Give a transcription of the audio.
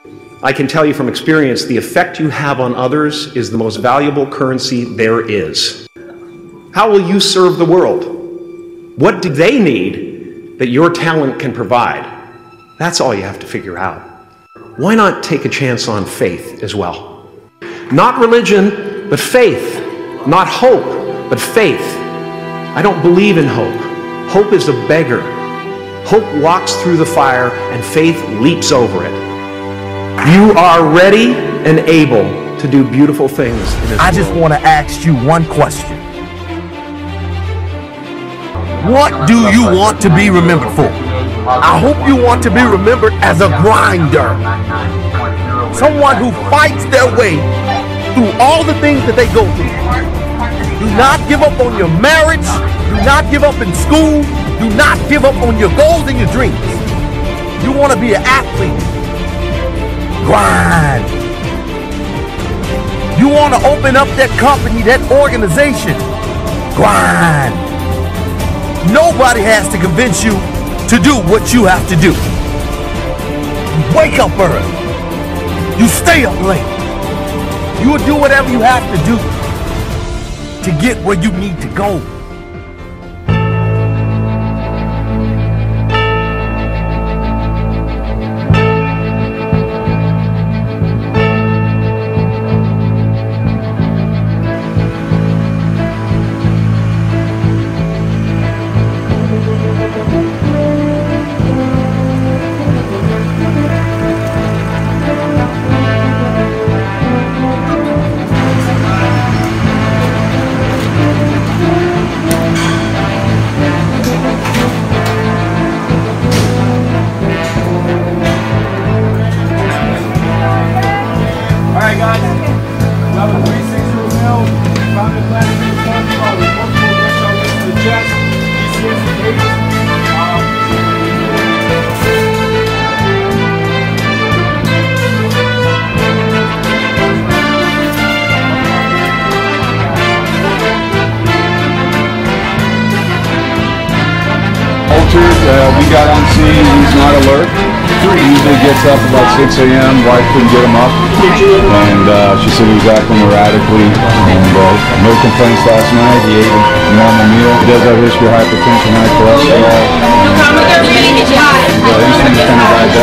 I can tell you from experience, the effect you have on others is the most valuable currency there is. How will you serve the world? What do they need that your talent can provide? That's all you have to figure out. Why not take a chance on faith as well? Not religion, but faith. Not hope, but faith. I don't believe in hope. Hope is a beggar. Hope walks through the fire and faith leaps over it. You are ready and able to do beautiful things in this world. I just want to ask you one question. What do you want to be remembered for? I hope you want to be remembered as a grinder. Someone who fights their way through all the things that they go through. Do not give up on your marriage. Do not give up in school. Do not give up on your goals and your dreams. You want to be an athlete. Grind. You want to open up that company, that organization. Grind. Nobody has to convince you to do what you have to do. You wake up early. You stay up late. You will do whatever you have to do to get where you need to go. We got on scene, he's not alert. He usually gets up about 6 a.m. Wife couldn't get him up. And she said he was acting erratically. And no complaints last night. He ate a normal meal. He does have a history of hypertension, high cholesterol. He's kind of